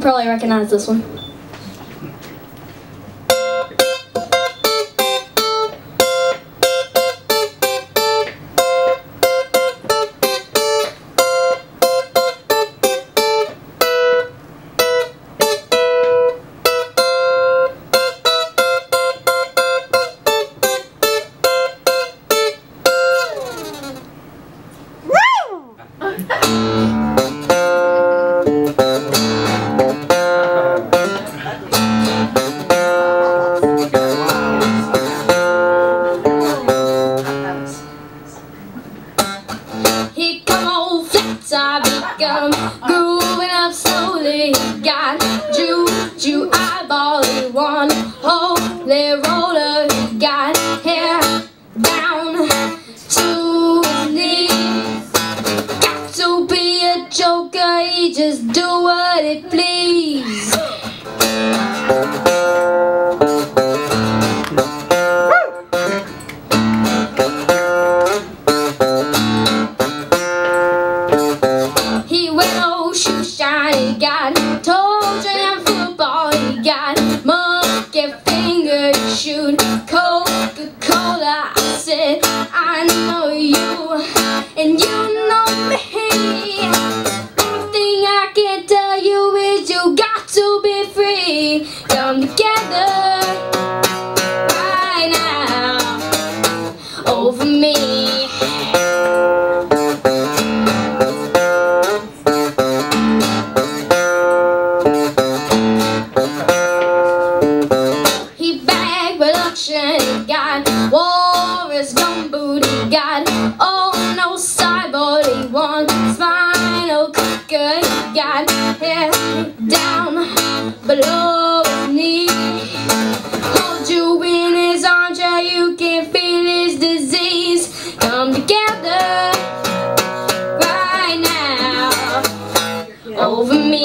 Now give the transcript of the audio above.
probably recognize this one. Growing up slowly, got juju eyeball, one holy roller, got hair down to his knees. Got to be a joker, he just do what he please. He wear no shoe shine, he got toe jam football, he got monkey finger shoot Coca-Cola. I said, I know you, and you know me. One thing I can tell you is you got to be free. Come together right now over me. He got Walrus gumboot, he got oh no sideboard, he wants spinal kicker, he got hair down below his knee. Hold you in his arms, yeah, you can feel his disease. Come together right now over me.